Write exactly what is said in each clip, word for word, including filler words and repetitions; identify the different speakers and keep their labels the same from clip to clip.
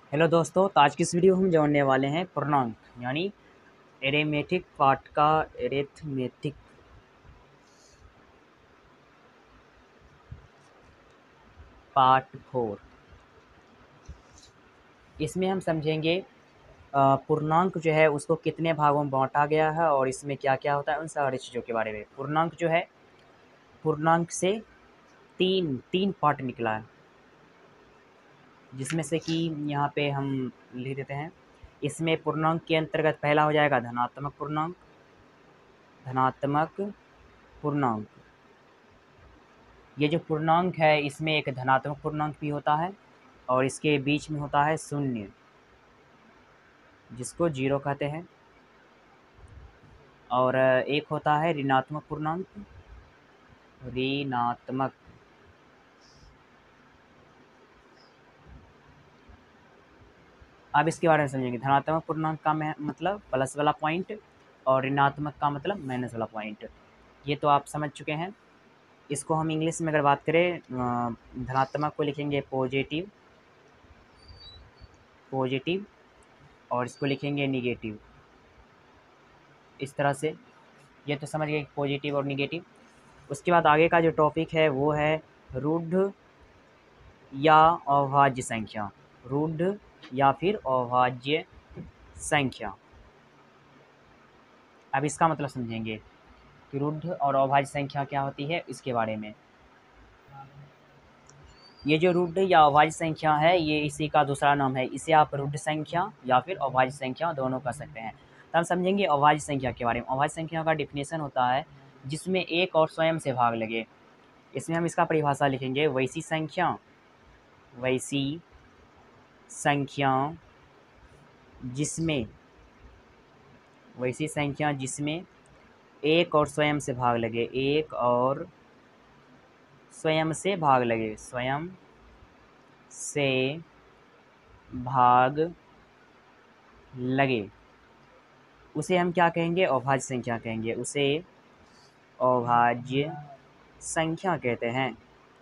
Speaker 1: Hello दोस्तों, तो आज की इस वीडियो में हम जानने वाले हैं पूर्णांक यानी एरेमेटिक पार्ट का एरेथमेटिक पार्ट फोर। इसमें हम समझेंगे अ, पूर्णांक जो है उसको कितने भागों में बांटा गया है और इसमें क्या क्या होता है, उन सारी चीज़ों के बारे में। पूर्णांक जो है, पूर्णांक से तीन तीन पार्ट निकला है, जिसमें से कि यहाँ पे हम लिख देते हैं। इसमें पूर्णांक के अंतर्गत पहला हो जाएगा धनात्मक पूर्णांक। धनात्मक पूर्णांक, ये जो पूर्णांक है इसमें एक धनात्मक पूर्णांक भी होता है और इसके बीच में होता है शून्य, जिसको जीरो कहते हैं। और एक होता है ऋणात्मक पूर्णांक। ऋणात्मक, अब इसके बारे में समझेंगे। धनात्मक पूर्णांक का मतलब प्लस वाला पॉइंट और ऋणात्मक का मतलब माइनस वाला पॉइंट। ये तो आप समझ चुके हैं। इसको हम इंग्लिश में अगर बात करें, धनात्मक को लिखेंगे पॉजिटिव पॉजिटिव और इसको लिखेंगे निगेटिव, इस तरह से। ये तो समझ गए पॉजिटिव और निगेटिव। उसके बाद आगे का जो टॉपिक है वो है रूढ़ या अभाज्य संख्या। रूढ़ या फिर अभाज्य संख्या। अब इसका मतलब समझेंगे कि रूढ़ और अभाज्य संख्या क्या होती है, इसके बारे में। ये जो रूढ़ या अभाज्य संख्या है ये इसी का दूसरा नाम है। इसे आप रूढ़ संख्या या फिर अभाज्य संख्या दोनों कह सकते हैं। तो हम समझेंगे अभाज्य संख्या के बारे में। अभाज्य संख्या का डिफिनेशन होता है जिसमें एक और स्वयं से भाग लगे। इसमें हम इसका परिभाषा लिखेंगे, वैसी संख्या वैसी संख्या जिसमें वैसी संख्या जिसमें एक और स्वयं से भाग लगे। एक और स्वयं से भाग लगे स्वयं से भाग लगे उसे हम क्या कहेंगे, अभाज्य संख्या कहेंगे। उसे अभाज्य संख्या कहते हैं।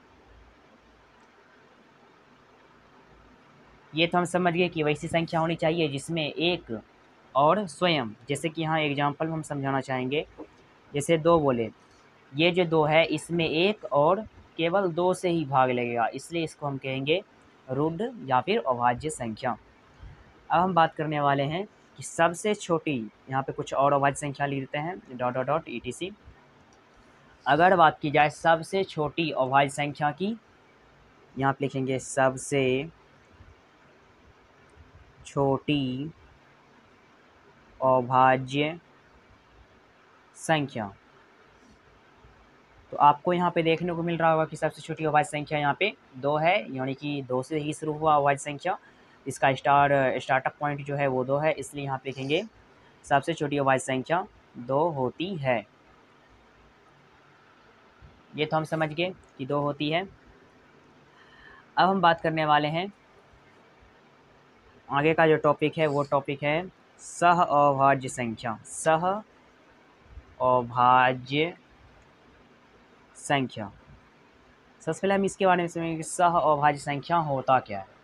Speaker 1: ये तो हम समझ गए कि वैसी संख्या होनी चाहिए जिसमें एक और स्वयं, जैसे कि यहाँ एग्जाम्पल हम समझाना चाहेंगे। जैसे दो बोले, ये जो दो है इसमें एक और केवल दो से ही भाग लगेगा, इसलिए इसको हम कहेंगे रूढ़ या फिर अभाज्य संख्या। अब हम बात करने वाले हैं कि सबसे छोटी, यहाँ पे कुछ और अभाज्य संख्या लिख देते हैं, dot dot dot E T C. अगर बात की जाए सबसे छोटी अभाज्य संख्या की, यहाँ पे लिखेंगे सबसे छोटी अभाज्य संख्या। तो आपको यहाँ पे देखने को मिल रहा होगा कि सबसे छोटी अभाज्य संख्या यहाँ पे दो है, यानी कि दो से ही शुरू हुआ अभाज्य संख्या। इसका स्टार स्टार्टअप पॉइंट जो है वो दो है, इसलिए यहाँ पे लिखेंगे सबसे छोटी अभाज्य संख्या दो होती है। ये तो हम समझ गए कि दो होती है। अब हम बात करने वाले हैं आगे का जो टॉपिक है, वो टॉपिक है सह अभाज्य संख्या। सह अभाज्य संख्या। सबसे पहले हम इसके बारे में समझेंगे कि सह अभाज्य संख्या होता क्या है।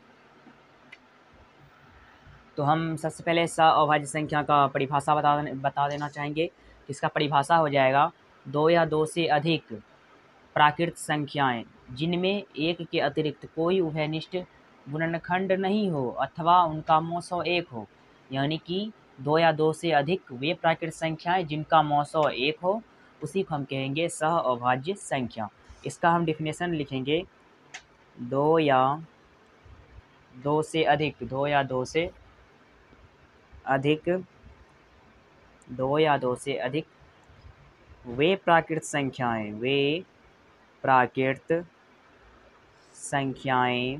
Speaker 1: तो हम सबसे पहले सह अभाज्य संख्या का परिभाषा बता बता देना चाहेंगे। इसका परिभाषा हो जाएगा, दो या दो से अधिक प्राकृत संख्याएं जिनमें एक के अतिरिक्त कोई उभयनिष्ठ गुणनखंड नहीं हो अथवा उनका मौसौ एक हो। यानी कि दो या दो से अधिक वे प्राकृत संख्याएं जिनका मौसौ एक हो, उसी को हम कहेंगे सह अभाज्य संख्या। इसका हम डिफिनेशन लिखेंगे, दो या दो से अधिक दो या दो से अधिक दो या दो से अधिक वे प्राकृत संख्याएं वे प्राकृत संख्याएं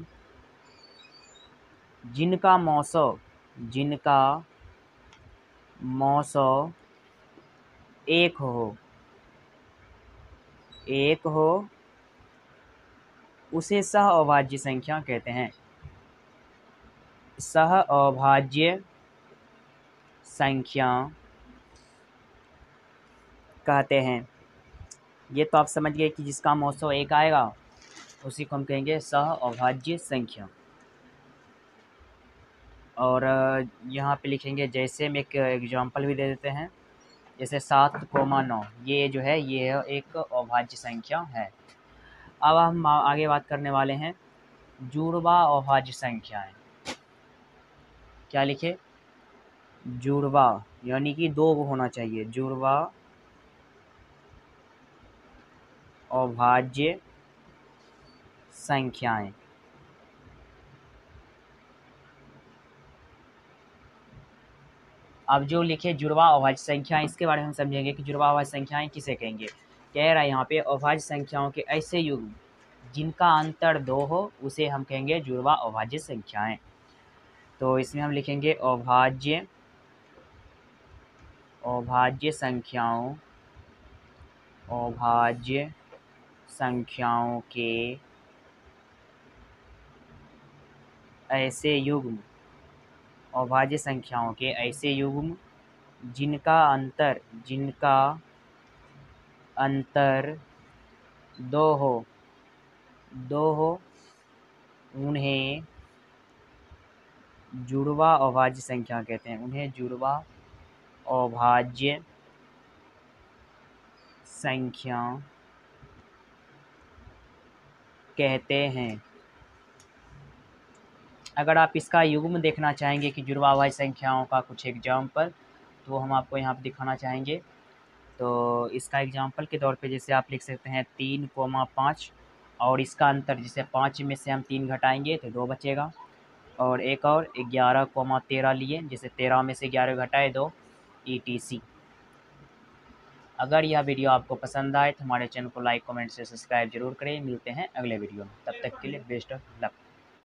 Speaker 1: जिनका मौसौ जिनका मौसौ एक हो एक हो उसे सह अभाज्य संख्या कहते हैं। सह अभाज्य संख्या कहते हैं। ये तो आप समझ गए कि जिसका मौसौ एक आएगा उसी को हम कहेंगे सह अभाज्य संख्या। और अ, यहाँ पे लिखेंगे, जैसे हम एक एग्जांपल भी दे देते हैं, जैसे सात कोमा नौ, ये जो है ये एक अभाज्य संख्या है। अब हम आ- आगे बात करने वाले हैं जुड़वा अभाज्य संख्याएं। क्या लिखे? जुड़वा, यानी कि दो होना चाहिए, जुड़वा अभाज्य संख्याएं। अब जो लिखे जुड़वा अभाज्य संख्याएं, इसके बारे में हम समझेंगे कि जुड़वा अभाज्य संख्याएं किसे कहेंगे। कह रहा है यहाँ पे अभाज्य संख्याओं के ऐसे युग्म जिनका अंतर दो हो उसे हम कहेंगे जुड़वा अभाज्य संख्याएं। तो इसमें हम लिखेंगे अभाज्य अभाज्य संख्याओं अभाज्य संख्याओं के ऐसे युग्म अभाज्य संख्याओं के ऐसे युग्म जिनका अंतर जिनका अंतर दो हो दो हो उन्हें जुड़वा अभाज्य संख्या कहते हैं। उन्हें जुड़वा अभाज्य संख्या कहते हैं। अगर आप इसका युग्म देखना चाहेंगे कि जुड़वा अभाज्य संख्याओं का कुछ एग्जाम्पल, तो हम आपको यहाँ पर दिखाना चाहेंगे। तो इसका एग्जाम्पल के तौर पे जैसे आप लिख सकते हैं तीन कोमा पाँच, और इसका अंतर जैसे पाँच में से हम तीन घटाएंगे तो दो बचेगा, और एक और ग्यारह कोमा तेरह लिए, जैसे तेरह में से ग्यारह घटाए दो, ई टी सी। अगर यह वीडियो आपको पसंद आए तो हमारे चैनल को लाइक कमेंट से सब्सक्राइब जरूर करें। मिलते हैं अगले वीडियो में, तब तक के लिए बेस्ट ऑफ लक।